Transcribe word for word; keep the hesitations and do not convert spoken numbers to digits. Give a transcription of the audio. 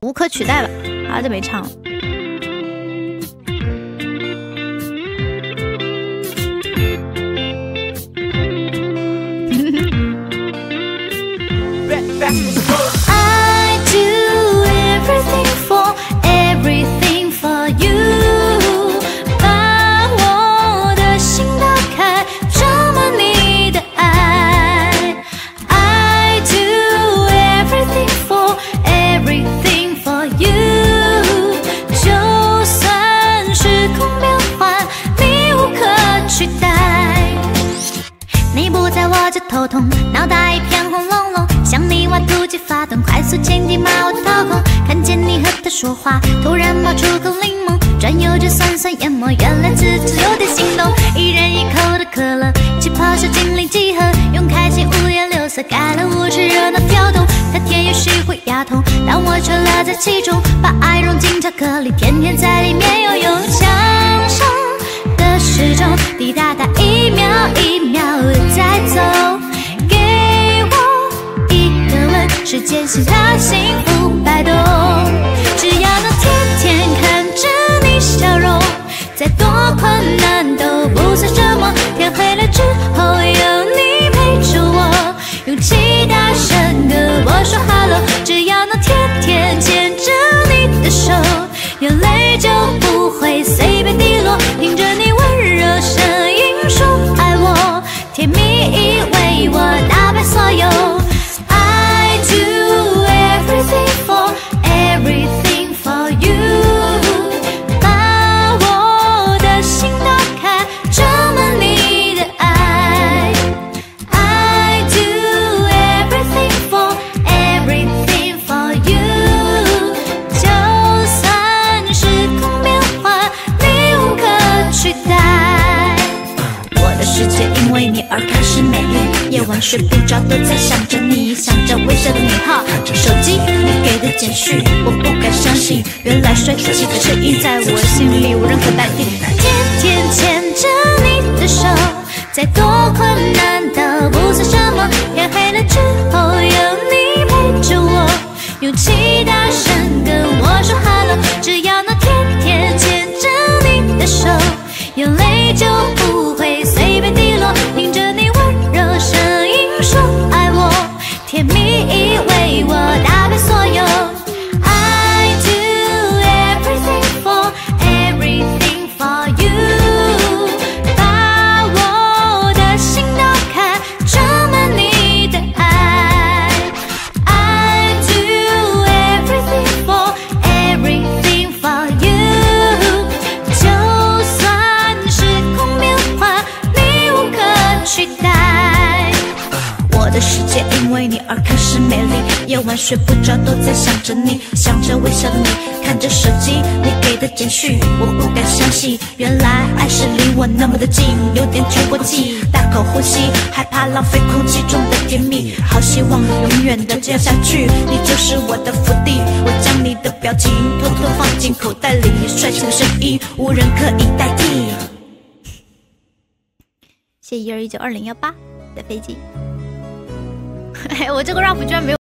无可取代了，啊，这没唱了。I do everything for everything for you， 把我的心打开，装满你的爱。I do everything for everything for you， 就算时空变换，你无可取代。你不在我就头痛，脑袋一片红隆隆。想你我突击发动，快速前进把我掏空。看见你和他说话，突然冒出口柠檬，转悠着酸酸研磨，原来自己有点心动。一人一口的可乐，气泡水精灵几何，用开心五颜六色盖了舞池热闹跳动。他甜也许会牙痛，但我却乐在其中，把爱融进巧克力，天天在里面游泳。墙上的时钟滴答答，一秒一秒的在走。时间是他幸福摆动，只要能天天看着你笑容，再多困难都不算什么。天黑了之后有你陪着我，勇气大声跟我说 hello， 只要能天天牵着你的手，眼泪就不会随便滴落。听着你温柔声音说爱我，甜蜜已为我打败所有。Everything for everything for you， 把我的心打开，装满你的爱。I do everything for everything for you， 就算时空变换，你无可取代。我的世界因为你而开始美丽，夜晚睡不着都在想着你，想着微笑的你哈。手机你给的简讯，我不敢相信，原来帅气的声音在我心里无人可代替。天天牵着你的手，再多困难都不算什么。天黑了之后有你陪着我，勇气大声跟我说 hello， 只要能天天牵着你的手，眼泪就不会随便滴落。听着你温柔声音说爱我，甜蜜已为我打败所有。 I do everything for everything for you， 把我的心打开，装满你的爱。I do everything for everything for you， 就算时空变换，你无可取代。我的世界因为你而开始美丽，夜晚睡不着都在想着你，想着微笑的你，看着手机你给的简讯，我不敢相信，原来爱是离我那么的近，有点喘过气，大口呼吸，害怕浪费空气中的甜蜜，好希望永远的这样下去，你就是我的福地，我将你的表情偷偷放进口袋里，帅气的声音无人可以代替。谢谢一二一九二零幺八的飞机。哎，我这个 rap 居然没有。